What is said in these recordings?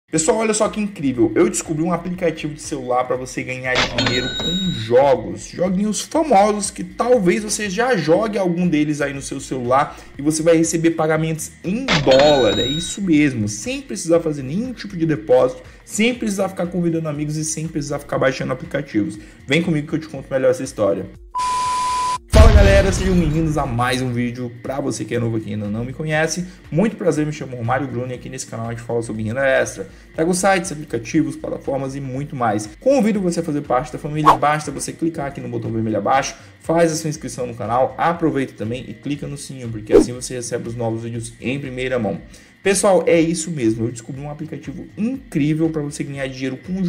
Pessoal, olha só que incrível, eu descobri um aplicativo de celular para você ganhar dinheiro com jogos, joguinhos famosos que talvez você já jogue algum deles aí no seu celular e você vai receber pagamentos em dólar, é isso mesmo, sem precisar fazer nenhum tipo de depósito, sem precisar ficar convidando amigos e sem precisar ficar baixando aplicativos. Vem comigo que eu te conto melhor essa história. Fala galera, sejam bem-vindos a mais um vídeo. Para você que é novo aqui e ainda não me conhece, muito prazer, me chamo Mário Bruni e aqui nesse canal a gente fala sobre renda extra. Trago sites, aplicativos, plataformas e muito mais. Convido você a fazer parte da família, basta você clicar aqui no botão vermelho abaixo, faz a sua inscrição no canal, aproveita também e clica no sininho, porque assim você recebe os novos vídeos em primeira mão. Pessoal, é isso mesmo, eu descobri um aplicativo incrível para você ganhar dinheiro com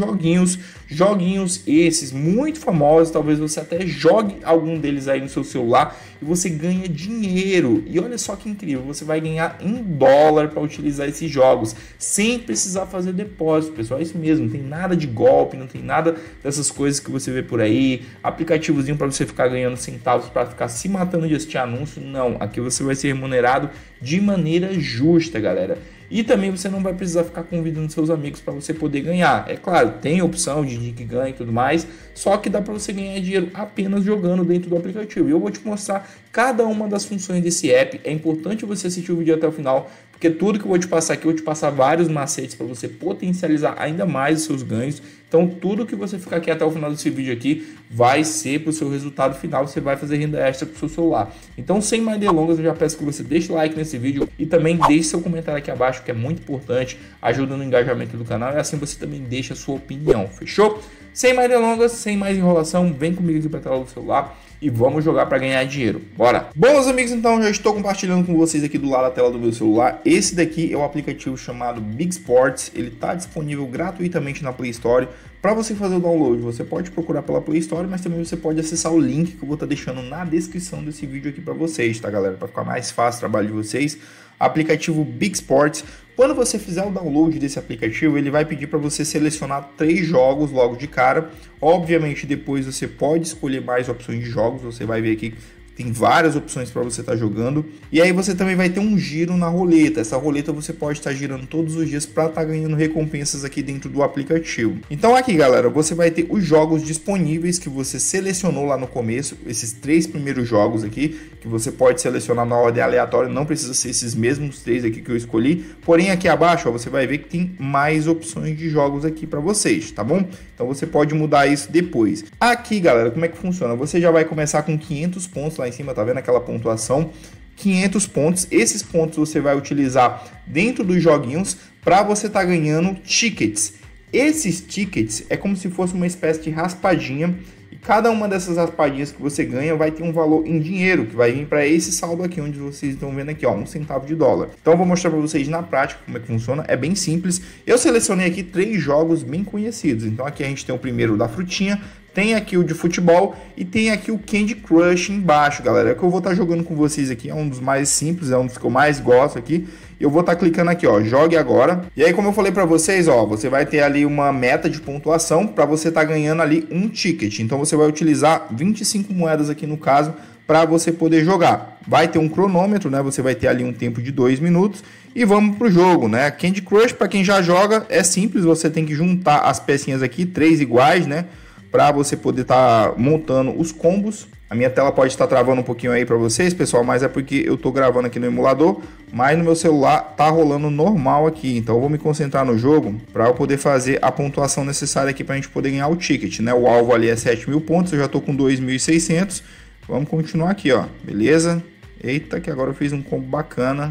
joguinhos esses muito famosos, talvez você até jogue algum deles aí no seu celular e você ganha dinheiro. E olha só que incrível, você vai ganhar em dólar para utilizar esses jogos, sem precisar fazer depósito, pessoal, é isso mesmo, não tem nada de golpe, não tem nada dessas coisas que você vê por aí, aplicativozinho para você ficar ganhando centavos para ficar se matando de assistir anúncio, não, aqui você vai ser remunerado de maneira justa, galera. E também você não vai precisar ficar convidando seus amigos para você poder ganhar. É claro, tem a opção de que ganha e tudo mais, só que dá para você ganhar dinheiro apenas jogando dentro do aplicativo. E eu vou te mostrar cada uma das funções desse app. É importante você assistir o vídeo até o final, porque tudo que eu vou te passar aqui, eu vou te passar vários macetes para você potencializar ainda mais os seus ganhos. Então tudo que você ficar aqui até o final desse vídeo aqui vai ser para o seu resultado final, você vai fazer renda extra com o seu celular. Então sem mais delongas, eu já peço que você deixe o like nesse vídeo e também deixe seu comentário aqui abaixo, que é muito importante, ajuda no engajamento do canal e assim você também deixa a sua opinião, fechou? Sem mais delongas, sem mais enrolação, vem comigo aqui para a tela do celular e vamos jogar para ganhar dinheiro. Bora! Bom, meus amigos, então já estou compartilhando com vocês aqui do lado da tela do meu celular. Esse daqui é o aplicativo chamado Big Sports. Ele está disponível gratuitamente na Play Store. Para você fazer o download, você pode procurar pela Play Store, mas também você pode acessar o link que eu vou estar deixando na descrição desse vídeo aqui para vocês, tá, galera? Para ficar mais fácil o trabalho de vocês. Aplicativo Big Sports. Quando você fizer o download desse aplicativo, ele vai pedir para você selecionar 3 jogos logo de cara. Obviamente, depois você pode escolher mais opções de jogos. Você vai ver aqui tem várias opções para você estar jogando. E aí você também vai ter um giro na roleta. Essa roleta você pode estar girando todos os dias para estar ganhando recompensas aqui dentro do aplicativo. Então aqui, galera, você vai ter os jogos disponíveis que você selecionou lá no começo. Esses 3 primeiros jogos aqui, que você pode selecionar na ordem aleatória. Não precisa ser esses mesmos 3 aqui que eu escolhi. Porém, aqui abaixo, ó, você vai ver que tem mais opções de jogos aqui para vocês, tá bom? Então você pode mudar isso depois. Aqui, galera, como é que funciona? Você já vai começar com 500 pontos lá em cima, tá vendo aquela pontuação? 500 pontos, esses pontos você vai utilizar dentro dos joguinhos para você estar ganhando tickets. Esses tickets é como se fosse uma espécie de raspadinha e cada uma dessas raspadinhas que você ganha vai ter um valor em dinheiro que vai vir para esse saldo aqui onde vocês estão vendo aqui, ó, 1 centavo de dólar. Então eu vou mostrar para vocês na prática como é que funciona, é bem simples. Eu selecionei aqui 3 jogos bem conhecidos. Então aqui a gente tem o primeiro da frutinha, tem aqui o de futebol e tem aqui o Candy Crush embaixo, galera. É o que eu vou estar jogando com vocês aqui, é um dos mais simples, é um dos que eu mais gosto aqui. Eu vou estar clicando aqui, ó, jogue agora. E aí, como eu falei para vocês, ó, você vai ter ali uma meta de pontuação para você estar ganhando ali um ticket. Então você vai utilizar 25 moedas aqui no caso para você poder jogar. Vai ter um cronômetro, né? Você vai ter ali um tempo de 2 minutos e vamos pro jogo, né? Candy Crush, para quem já joga, é simples, você tem que juntar as pecinhas aqui, 3 iguais, né? Para você poder estar montando os combos. A minha tela pode estar travando um pouquinho aí para vocês, pessoal, mas é porque eu tô gravando aqui no emulador, mas no meu celular tá rolando normal aqui. Então eu vou me concentrar no jogo para eu poder fazer a pontuação necessária aqui para a gente poder ganhar o ticket, né? O alvo ali é 7.000 pontos, eu já tô com 2.600. Vamos continuar aqui, ó. Beleza? Eita, que agora eu fiz um combo bacana.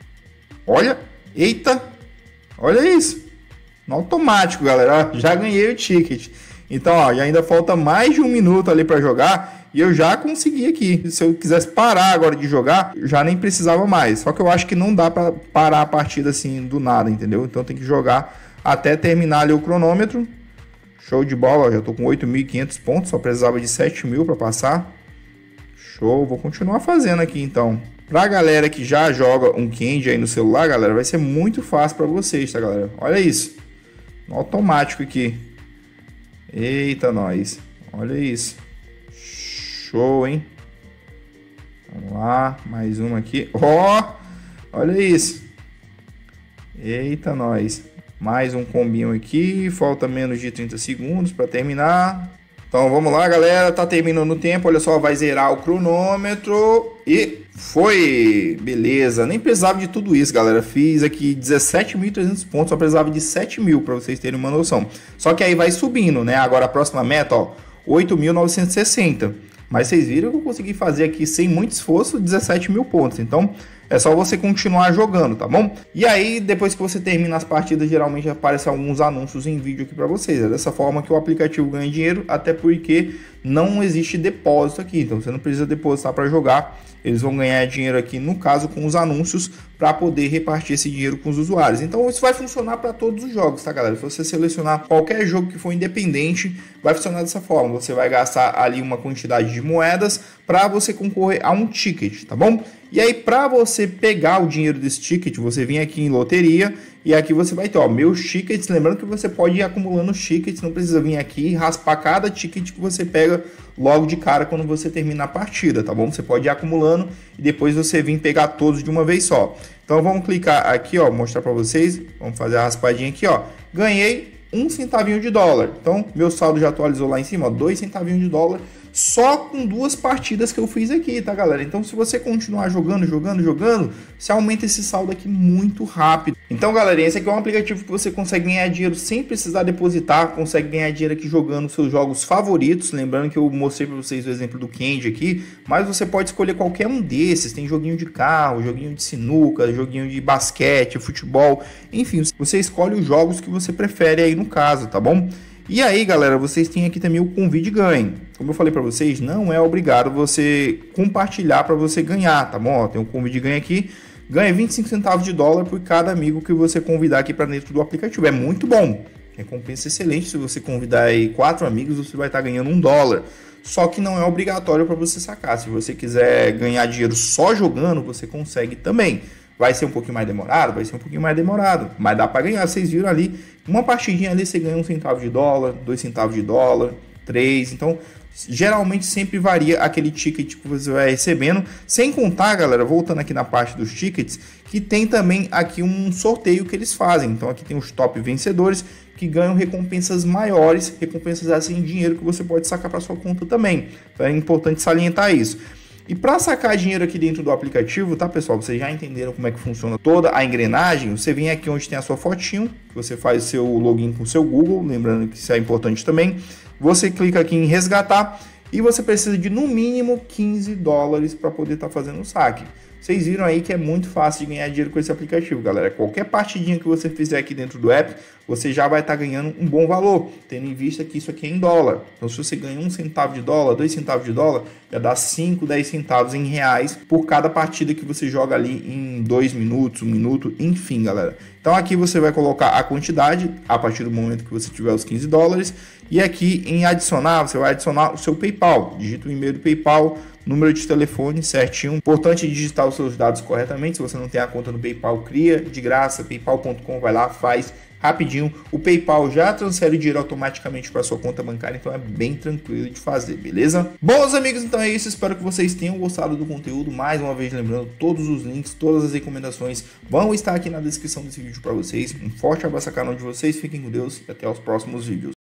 Olha, eita. Olha isso. No automático, galera. Já ganhei o ticket. Então, ó, e ainda falta mais de 1 minuto ali para jogar e eu já consegui aqui. Se eu quisesse parar agora de jogar, já nem precisava mais. Só que eu acho que não dá para parar a partida assim do nada, entendeu? Então tem que jogar até terminar ali o cronômetro. Show de bola, ó, já tô com 8.500 pontos, só precisava de 7.000 para passar. Show, vou continuar fazendo aqui então. Pra galera que já joga um Candy aí no celular, galera, vai ser muito fácil para vocês, tá, galera? Olha isso. No automático aqui. Eita, nós. Olha isso. Show, hein? Vamos lá. Mais uma aqui. Ó! Olha isso. Eita, nós. Mais um combinho aqui, falta menos de 30 segundos para terminar. Então vamos lá, galera, tá terminando o tempo, olha só, vai zerar o cronômetro e foi! Beleza, nem precisava de tudo isso, galera, fiz aqui 17.300 pontos, só precisava de 7.000 para vocês terem uma noção. Só que aí vai subindo, né, agora a próxima meta, ó, 8.960. Mas vocês viram que eu consegui fazer aqui sem muito esforço 17.000 pontos, então é só você continuar jogando, tá bom? E aí, depois que você termina as partidas, geralmente aparecem alguns anúncios em vídeo aqui para vocês. É dessa forma que o aplicativo ganha dinheiro, até porque não existe depósito aqui. Então, você não precisa depositar para jogar. Eles vão ganhar dinheiro aqui, no caso, com os anúncios, para poder repartir esse dinheiro com os usuários. Então, isso vai funcionar para todos os jogos, tá, galera? Se você selecionar qualquer jogo que for independente, vai funcionar dessa forma. Você vai gastar ali uma quantidade de moedas para você concorrer a um ticket, tá bom? E aí, para você pegar o dinheiro desse ticket, você vem aqui em loteria e aqui você vai ter, ó, meus tickets. Lembrando que você pode ir acumulando os tickets, não precisa vir aqui e raspar cada ticket que você pega logo de cara quando você termina a partida, tá bom? Você pode ir acumulando e depois você vir pegar todos de uma vez só. Então vamos clicar aqui, ó, mostrar para vocês. Vamos fazer a raspadinha aqui, ó. Ganhei 1 centavinho de dólar. Então meu saldo já atualizou lá em cima, ó, 2 centavinhos de dólar. Só com 2 partidas que eu fiz aqui, tá, galera? Então, se você continuar jogando, você aumenta esse saldo aqui muito rápido. Então, galera, esse aqui é um aplicativo que você consegue ganhar dinheiro sem precisar depositar, consegue ganhar dinheiro aqui jogando seus jogos favoritos. Lembrando que eu mostrei para vocês o exemplo do Candy aqui, mas você pode escolher qualquer um desses. Tem joguinho de carro, joguinho de sinuca, joguinho de basquete, futebol, enfim, você escolhe os jogos que você prefere aí no caso, tá bom? E aí, galera, vocês têm aqui também o convite ganhe. Como eu falei para vocês, não é obrigado você compartilhar para você ganhar, tá bom? Ó, tem um convite ganhe aqui, ganha 25 centavos de dólar por cada amigo que você convidar aqui para dentro do aplicativo. É muito bom, recompensa excelente. Se você convidar aí 4 amigos, você vai estar ganhando $1. Só que não é obrigatório para você sacar. Se você quiser ganhar dinheiro só jogando, você consegue também. Vai ser um pouquinho mais demorado, mas dá para ganhar. Vocês viram ali, uma partidinha ali você ganha 1 centavo de dólar, 2 centavos de dólar, 3. Então, geralmente sempre varia aquele ticket que você vai recebendo. Sem contar, galera, voltando aqui na parte dos tickets, que tem também aqui um sorteio que eles fazem. Então, aqui tem os top vencedores que ganham recompensas maiores, recompensas assim em dinheiro que você pode sacar para sua conta também. Então, é importante salientar isso. E para sacar dinheiro aqui dentro do aplicativo, tá, pessoal? Vocês já entenderam como é que funciona toda a engrenagem. Você vem aqui onde tem a sua fotinho, você faz o seu login com o seu Google, lembrando que isso é importante também. Você clica aqui em resgatar e você precisa de no mínimo $15 para poder estar fazendo o saque. Vocês viram aí que é muito fácil de ganhar dinheiro com esse aplicativo, galera. Qualquer partidinha que você fizer aqui dentro do app, você já vai estar ganhando um bom valor, tendo em vista que isso aqui é em dólar. Então, se você ganha 1 centavo de dólar, 2 centavos de dólar, já dá 5, 10 centavos em reais por cada partida que você joga ali em 2 minutos, 1 minuto, enfim, galera. Então, aqui você vai colocar a quantidade a partir do momento que você tiver os $15. E aqui em adicionar, você vai adicionar o seu PayPal. Digita o e-mail do PayPal, número de telefone certinho. Importante digitar os seus dados corretamente. Se você não tem a conta no PayPal, cria de graça, paypal.com, vai lá, faz rapidinho. O PayPal já transfere o dinheiro automaticamente para sua conta bancária, então é bem tranquilo de fazer, beleza? Bons amigos, então é isso. Espero que vocês tenham gostado do conteúdo. Mais uma vez, lembrando, todos os links, todas as recomendações vão estar aqui na descrição desse vídeo para vocês. Um forte abraço a cada um de vocês, fiquem com Deus e até os próximos vídeos.